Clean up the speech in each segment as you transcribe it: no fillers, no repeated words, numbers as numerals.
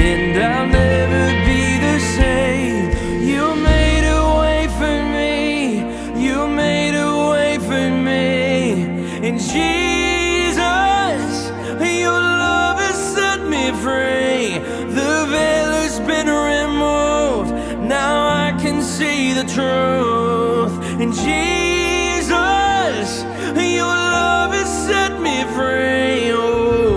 and I'll never be the same. You made a way for me, you made a way for me. And Jesus, your love has set me free. The veil has been removed, now I can see the truth. And Jesus, your love has set me free. Oh.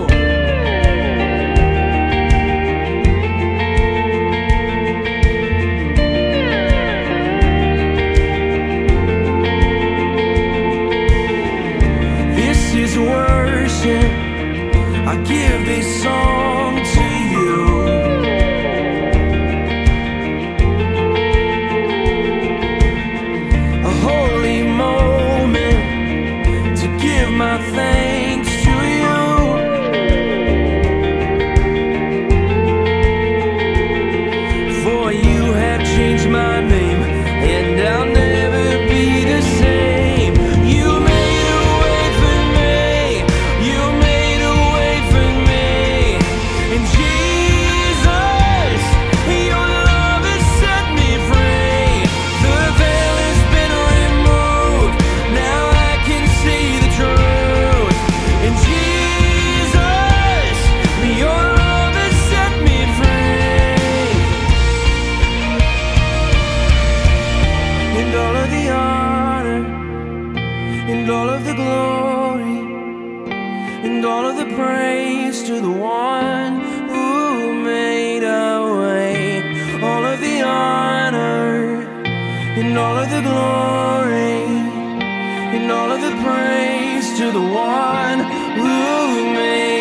This is worship, I give this song to you. A holy moment to give my thanks to you. For you have changed my name, and I'll never be the same. You made a way for me, you made a way for me. And Jesus, your love has set me free. The veil has been removed, now I can see the truth. And Jesus, your love has set me free. And all of the honor, and all of the glory, and all of the praise to the one who made a way. All of the honor, and all of the glory, and all of the praise to the one who made